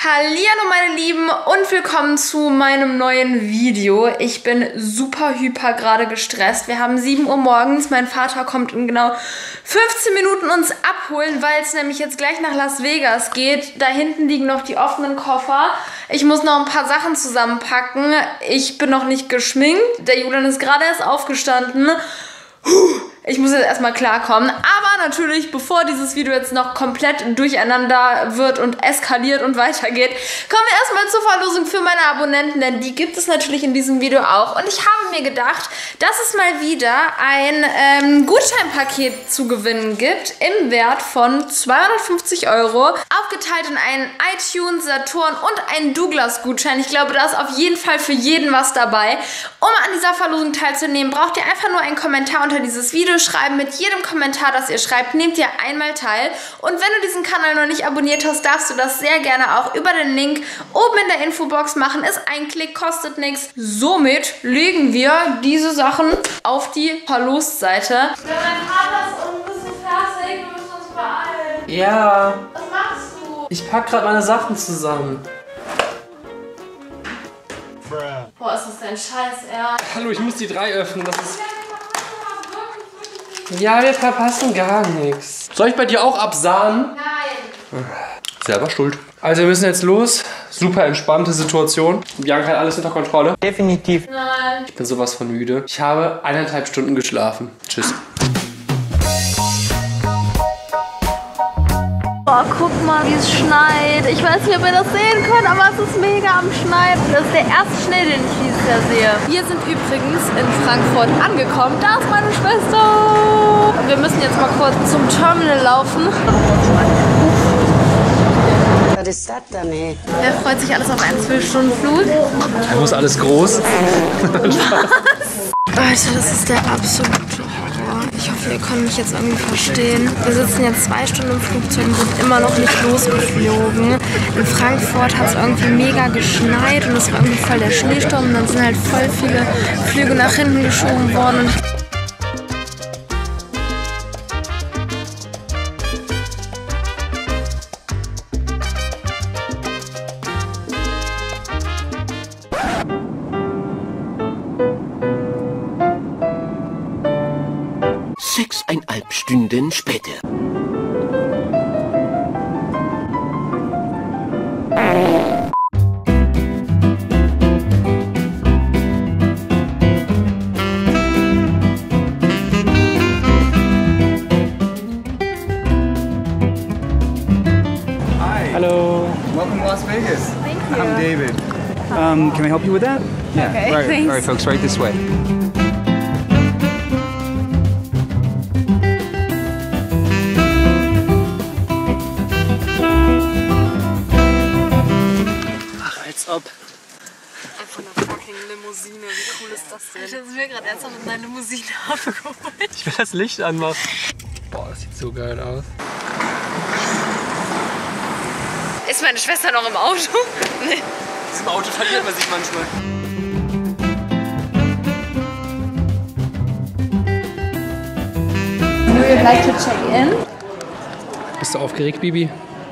Hallihallo meine Lieben und willkommen zu meinem neuen Video. Ich bin super hyper gerade gestresst. Wir haben 7 Uhr morgens. Mein Vater kommt in genau 15 Minuten uns abholen, weil es nämlich jetzt gleich nach Las Vegas geht. Da hinten liegen noch die offenen Koffer. Ich muss noch ein paar Sachen zusammenpacken. Ich bin noch nicht geschminkt. Der Julian ist gerade erst aufgestanden. Ich muss jetzt erstmal klarkommen, aber natürlich, bevor dieses Video jetzt noch komplett durcheinander wird und eskaliert und weitergeht, kommen wir erstmal zur Verlosung für meine Abonnenten, denn die gibt es natürlich in diesem Video auch. Und ich habe mir gedacht, dass es mal wieder ein Gutscheinpaket zu gewinnen gibt im Wert von 250 €, aufgeteilt in einen iTunes, Saturn und einen Douglas-Gutschein. Ich glaube, da ist auf jeden Fall für jeden was dabei. Um an dieser Verlosung teilzunehmen, braucht ihr einfach nur einen Kommentar unter dieses Video schreiben. Mit jedem Kommentar, das ihr schreibt, nehmt ihr einmal teil. Und wenn du diesen Kanal noch nicht abonniert hast, darfst du das sehr gerne auch über den Link oben in der Infobox machen. Ist ein Klick, kostet nichts. Somit legen wir diese Sachen auf die Verlosseite. Ja, mein Vater ist ein bisschen fertig. Wir müssen uns beeilen. Ja. Was machst du? Ich pack gerade meine Sachen zusammen. Boah, ist das denn Scheiß, Hallo, ich muss die 3 öffnen. Das ist... Ja, wir verpassen gar nichts. Soll ich bei dir auch absahnen? Nein. Selber schuld. Also wir müssen jetzt los. Super entspannte Situation. Bianca hat alles unter Kontrolle. Definitiv. Nein. Ich bin sowas von müde. Ich habe 1,5 Stunden geschlafen. Tschüss. Boah, guck mal, wie es schneit. Ich weiß nicht, ob ihr das sehen könnt, aber es ist mega am Schneien. Das ist der erste Schnee, den ich dieses Jahr sehe. Wir sind übrigens in Frankfurt angekommen. Da ist meine Schwester. Wir müssen jetzt mal kurz zum Terminal laufen. Was ist das denn, ey? Er freut sich alles auf einen 12-Stunden-Flug. Da muss alles groß. Leute, das ist der absolute Horror. Ich hoffe, ihr könnt mich jetzt irgendwie verstehen. Wir sitzen jetzt 2 Stunden im Flugzeug und sind immer noch nicht losgeflogen. In Frankfurt hat es irgendwie mega geschneit und es war irgendwie voll der Schneesturm. Und dann sind halt voll viele Flüge nach hinten geschoben worden. Und Sechseinhalb Stunden später. Hallo. Welcome to Las Vegas. Thank you. I'm David. Can I help you with that? Yeah. Okay, Right. thanks. All right, folks. Right this way. Ach, als ob. einfach eine fucking Limousine. Wie cool ist das denn? Ich habe mir gerade ernsthaft mit einer Limousine abgeholt. Ich will das Licht anmachen. Boah, das sieht so geil aus. Ist meine Schwester noch im Auto? Nee. Im Auto verliert man sich manchmal. We would like to check in. Bist du aufgeregt, Bibi?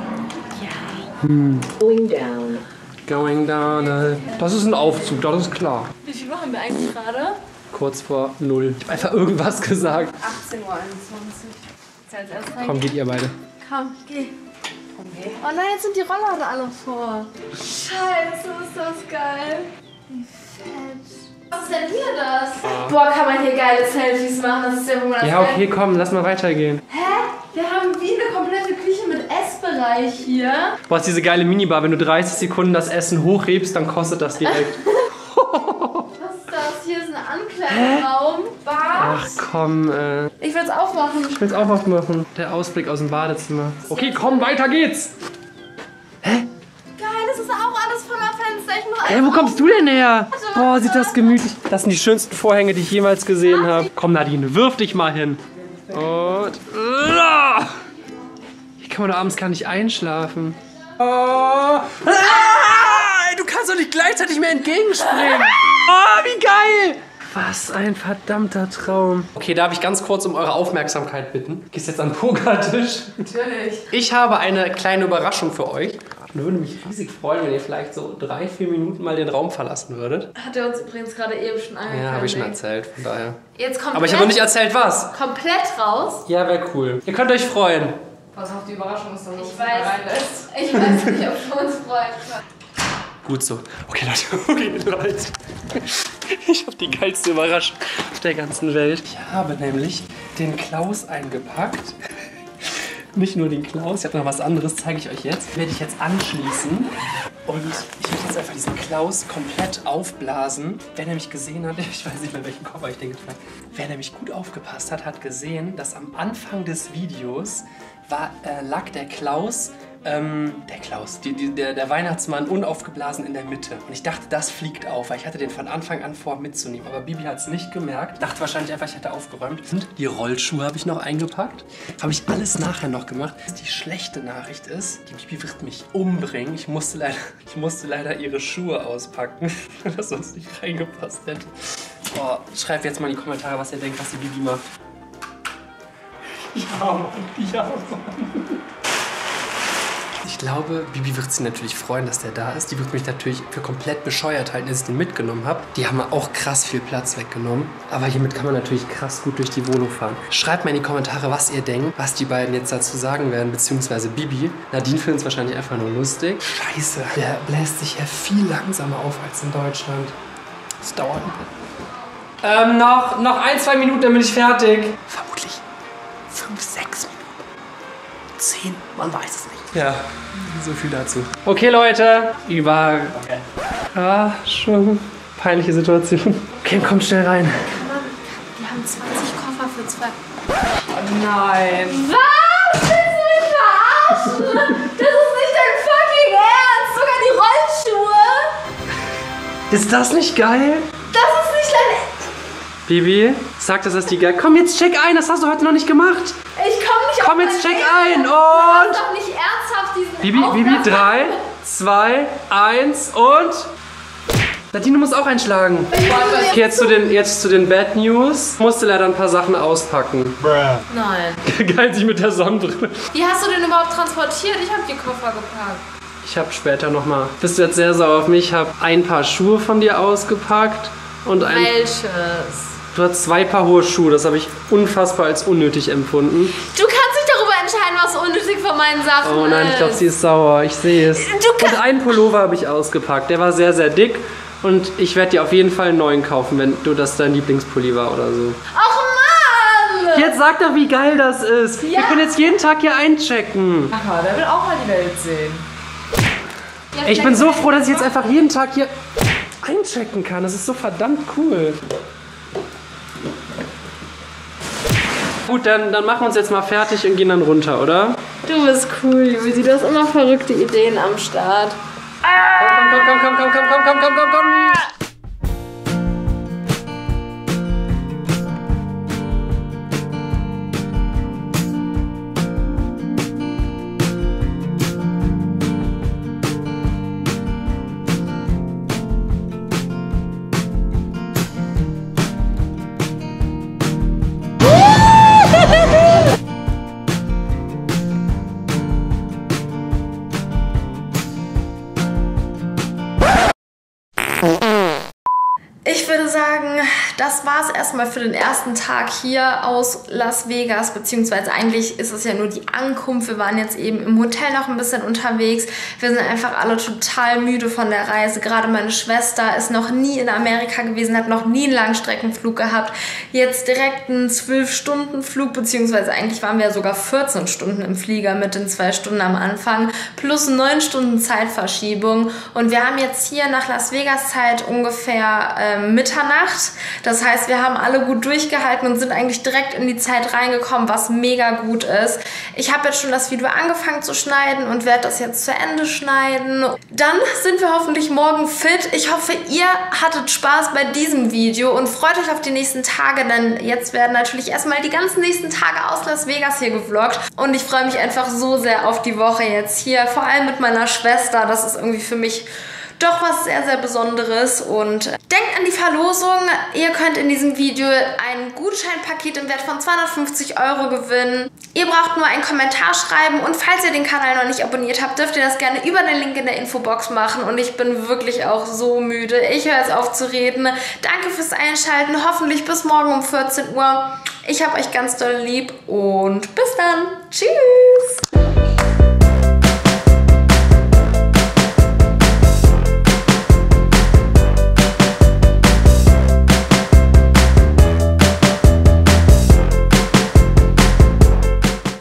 Going down. Das ist ein Aufzug, das ist klar. Wie viel machen wir eigentlich gerade? Kurz vor 0. Ich habe einfach irgendwas gesagt. 18:21 Uhr. Jetzt erst rein. Komm, geht ihr beide. Komm, geh. Oh nein, jetzt sind die Roller alle vor. Scheiße, ist das geil. Wie fett. Was ist denn hier das? Boah, kann man hier geile Selfies machen? Das ist ja, wo man das Ja, okay, komm, lass mal weitergehen. Hä? Wir haben wie eine komplette Küche mit Essbereich hier. Du hast diese geile Minibar, wenn du 30 Sekunden das Essen hochhebst, dann kostet das direkt. Was ist das? Hier ist ein Ankleideraum. Bad. Ach komm, Ich will es aufmachen. ich will's auch aufmachen. Der Ausblick aus dem Badezimmer. Okay, komm, weiter geht's. Geil, das ist auch alles voller Fenster. Ich muss Ey, wo kommst du denn her? Boah, sieht das gemütlich. Das sind die schönsten Vorhänge, die ich jemals gesehen habe. Komm, Nadine, wirf dich mal hin. Und... Hier kann man doch abends gar nicht einschlafen. Oh. Ey, du kannst doch nicht gleichzeitig mehr entgegenspringen. Oh, wie geil. Was ein verdammter Traum. Okay, darf ich ganz kurz um eure Aufmerksamkeit bitten? Gehst jetzt an den Pokertisch? Natürlich. Ich habe eine kleine Überraschung für euch. Ich würde mich riesig freuen, wenn ihr vielleicht so 3-4 Minuten mal den Raum verlassen würdet. Hat er uns übrigens gerade eben schon angekündigt. Ja, habe ich schon erzählt, von daher. Jetzt komplett, aber ich habe noch nicht erzählt, was. Komplett raus. Ja, wäre cool. Ihr könnt euch freuen. Pass auf, die Überraschung ist, dass Ich uns weiß, ich weiß nicht, ob wir uns freuen können. Gut so. Okay, Leute. Ich habe die geilste Überraschung auf der ganzen Welt. Ich habe nämlich den Klaus eingepackt. Nicht nur den Klaus, ich habe noch was anderes, zeige ich euch jetzt. Werde ich jetzt anschließen. Und ich werde jetzt einfach diesen Klaus komplett aufblasen. Wer nämlich gesehen hat, ich weiß nicht mehr welchen Koffer ich denke, wer nämlich gut aufgepasst hat, hat gesehen, dass am Anfang des Videos lag der Klaus, der Weihnachtsmann unaufgeblasen in der Mitte. Und ich dachte, das fliegt auf, weil ich hatte den von Anfang an vor mitzunehmen. Aber Bibi hat es nicht gemerkt. Dachte wahrscheinlich einfach, ich hätte aufgeräumt. Und die Rollschuhe habe ich noch eingepackt. Habe ich alles nachher noch gemacht. Die schlechte Nachricht ist, die Bibi wird mich umbringen. Ich musste leider ihre Schuhe auspacken, weil das sonst nicht reingepasst hätte. Oh, schreibt jetzt mal in die Kommentare, was ihr denkt, was die Bibi macht. Ja, Mann. Ich glaube, Bibi wird sich natürlich freuen, dass der da ist. Die wird mich natürlich für komplett bescheuert halten, dass ich den mitgenommen habe. Die haben auch krass viel Platz weggenommen. Aber hiermit kann man natürlich krass gut durch die Wohnung fahren. Schreibt mal in die Kommentare, was ihr denkt, was die beiden jetzt dazu sagen werden, beziehungsweise Bibi. Nadine findet es wahrscheinlich einfach nur lustig. Scheiße, der bläst sich ja viel langsamer auf als in Deutschland. Das dauert noch 1-2 Minuten, dann bin ich fertig. Vermutlich 5, 6 Minuten. 10, man weiß es nicht. Ja, so viel dazu. Okay, Leute, schon peinliche Situation. Okay, kommt schnell rein. Wir haben 20 Koffer für 2. Oh nein. Was? Willst du mich verarschen? Das ist nicht dein fucking Ernst. Sogar die Rollschuhe. Ist das nicht geil? Das ist nicht dein Ernst. Bibi, sag, das ist die geil. Komm, jetzt check ein, das hast du heute noch nicht gemacht. Ich komme nicht Komm, auf jetzt dein check Ernst. ein Du hast und... doch nicht ernsthaft diesen Bibi, 3, 2, 1 und... Nadine, du musst auch einschlagen. Okay, jetzt zu den Bad News. Musste leider ein paar Sachen auspacken. Nein. Geil, sich mit der Sonnenbrille. Wie hast du den überhaupt transportiert? Ich habe die Koffer gepackt. Ich habe später nochmal... Bist du jetzt sehr sauer auf mich? Ich habe ein paar Schuhe von dir ausgepackt und ein... Welches? Du hast 2 Paar hohe Schuhe. Das habe ich unfassbar als unnötig empfunden. Du kannst nicht darüber entscheiden, was unnötig von meinen Sachen ist. Oh nein, ich glaube, sie ist sauer. Ich sehe es. Und einen Pullover habe ich ausgepackt. Der war sehr, sehr dick. Und ich werde dir auf jeden Fall einen neuen kaufen, wenn du das dein Lieblingspulli war oder so. Ach Mann! Jetzt sag doch, wie geil das ist. Ja. Wir können jetzt jeden Tag hier einchecken. Aha, der will auch mal die Welt sehen. Ich bin so froh, dass ich jetzt einfach jeden Tag hier einchecken kann. Das ist so verdammt cool. Gut, dann machen wir uns jetzt mal fertig und gehen dann runter, oder? Du bist cool, Jusi. Du hast immer verrückte Ideen am Start. Komm. Ich würde sagen, das war es erstmal für den ersten Tag hier aus Las Vegas, beziehungsweise eigentlich ist es ja nur die Ankunft. Wir waren jetzt eben im Hotel noch ein bisschen unterwegs. Wir sind einfach alle total müde von der Reise. Gerade meine Schwester ist noch nie in Amerika gewesen, hat noch nie einen Langstreckenflug gehabt. Jetzt direkt einen 12-Stunden-Flug, beziehungsweise eigentlich waren wir ja sogar 14 Stunden im Flieger mit den 2 Stunden am Anfang, plus 9 Stunden Zeitverschiebung. Und wir haben jetzt hier nach Las Vegas Zeit ungefähr Mitternacht. Das heißt, wir haben alle gut durchgehalten und sind eigentlich direkt in die Zeit reingekommen, was mega gut ist. Ich habe jetzt schon das Video angefangen zu schneiden und werde das jetzt zu Ende schneiden. Dann sind wir hoffentlich morgen fit. Ich hoffe, ihr hattet Spaß bei diesem Video und freut euch auf die nächsten Tage, denn jetzt werden natürlich erstmal die ganzen nächsten Tage aus Las Vegas hier gevloggt und ich freue mich einfach so sehr auf die Woche jetzt hier, vor allem mit meiner Schwester. Das ist irgendwie für mich doch was sehr, sehr Besonderes und denkt an die Verlosung. Ihr könnt in diesem Video ein Gutscheinpaket im Wert von 250 € gewinnen. Ihr braucht nur einen Kommentar schreiben und falls ihr den Kanal noch nicht abonniert habt, dürft ihr das gerne über den Link in der Infobox machen und ich bin wirklich auch so müde. Ich höre jetzt auf zu reden. Danke fürs Einschalten. Hoffentlich bis morgen um 14 Uhr. Ich hab euch ganz doll lieb und bis dann. Tschüss.